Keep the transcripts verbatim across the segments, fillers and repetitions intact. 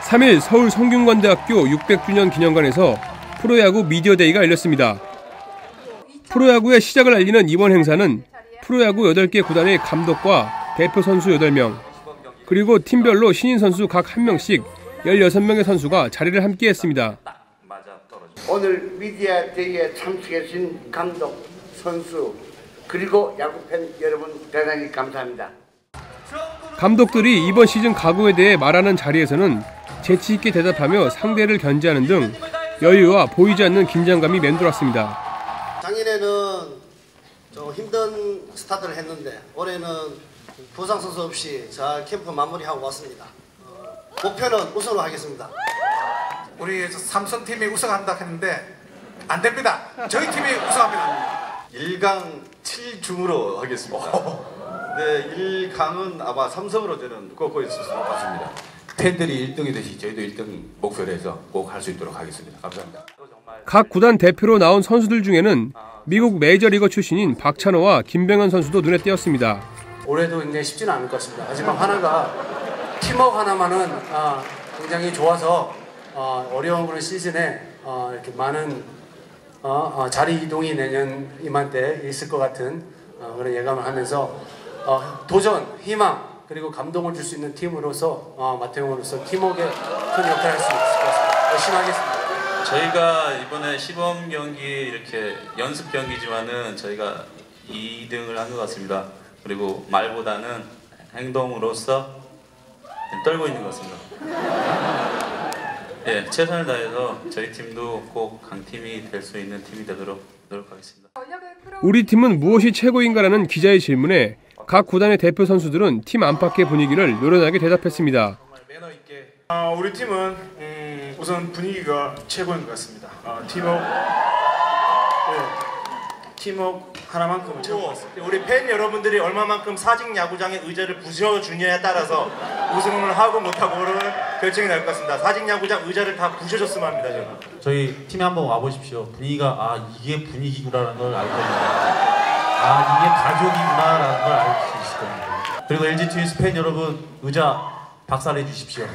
삼 일 서울 성균관대학교 육백 주년 기념관에서 프로야구 미디어데이가 열렸습니다. 프로야구의 시작을 알리는 이번 행사는 프로야구 여덟 개 구단의 감독과 대표 선수 여덟 명, 그리고 팀별로 신인 선수 각 한 명씩 열여섯 명의 선수가 자리를 함께했습니다. 오늘 미디어데이에 참석해주신 감독, 선수, 그리고 야구팬 여러분 대단히 감사합니다. 감독들이 이번 시즌 각오에 대해 말하는 자리에서는 재치 있게 대답하며 상대를 견제하는 등 여유와 보이지 않는 긴장감이 맴돌았습니다. 작년에는 좀 힘든 스타트를 했는데 올해는 부상 선수 없이 잘 캠프 마무리하고 왔습니다. 목표는 우승으로 하겠습니다. 우리 삼성팀이 우승한다 했는데 안 됩니다. 저희 팀이 우승합니다. 일 강 칠 중으로 하겠습니다. 네, 일 강은 아마 삼성으로 저는 꼭 있을 것 같습니다. 팬들이 일 등이듯이 저희도 일 등 목표로 해서 꼭 할 수 있도록 하겠습니다. 감사합니다. 각 구단 대표로 나온 선수들 중에는 미국 메이저리거 출신인 박찬호와 김병현 선수도 눈에 띄었습니다. 올해도 굉장히 쉽지는 않을 것 같습니다. 하지만 하나가 팀워크 하나만은 아, 굉장히 좋아서 어, 어려운 그런 시즌에 어, 이렇게 많은 어, 어, 자리 이동이 내년 이맘때 있을 것 같은 어, 그런 예감을 하면서 어, 도전, 희망, 그리고 감동을 줄 수 있는 팀으로서 어, 마태용으로서 팀워크에 큰 역할을 할 수 있을 것 같습니다. 열심히 하겠습니다. 저희가 이번에 시범 경기 이렇게 연습 경기지만은 저희가 이 등을 한 것 같습니다. 그리고 말보다는 행동으로서 떨고 있는 것 같습니다. 예, 최선을 다해서 저희 팀도 꼭 강팀이 될 수 있는 팀이 되도록 노력하겠습니다. 우리 팀은 무엇이 최고인가라는 기자의 질문에 각 구단의 대표 선수들은 팀 안팎의 분위기를 요란하게 대답했습니다. 어, 우리 팀은 음, 우선 분위기가 최고인 것 같습니다. 어, 팀워크, 네, 팀워크 하나만큼은 최고 것 같습니다. 우리 팬 여러분들이 얼마만큼 사직 야구장의 의자를 부셔주냐에 따라서 우승을 하고 못하고는 결정이 날 것 같습니다. 사직 야구장 의자를 다 부셔줬으면 합니다. 저는. 저희 팀에 한번 와보십시오. 분위기가 아 이게 분위기구나라는 걸 알 겁니다. 아 이게 가족이구나라는 걸 알 수 있을 겁니다. 그리고 엘지 트윈스 팬 여러분 의자 박살내 주십시오.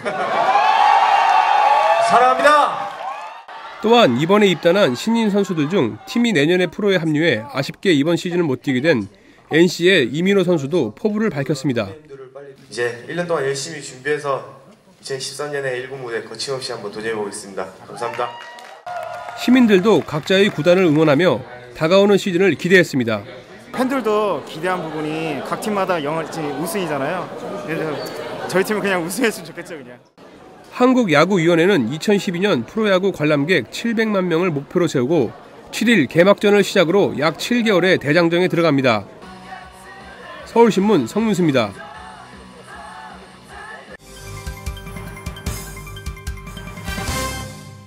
사랑합니다. 또한 이번에 입단한 신인 선수들 중 팀이 내년에 프로에 합류해 아쉽게 이번 시즌을 못 뛰게 된 엔씨의 이민호 선수도 포부를 밝혔습니다. 이제 일 년 동안 열심히 준비해서 이천십삼 년에 일 군 무대 거침없이 한번 도전해보겠습니다. 감사합니다. 시민들도 각자의 구단을 응원하며 다가오는 시즌을 기대했습니다. 팬들도 기대한 부분이 각 팀마다 영어 우승이잖아요. 그래서 저희 팀은 그냥 우승했으면 좋겠죠, 그냥. 한국야구위원회는 이천십이 년 프로야구 관람객 칠백만 명을 목표로 세우고 칠 일 개막전을 시작으로 약 칠 개월의 대장정에 들어갑니다. 서울신문 성문수입니다.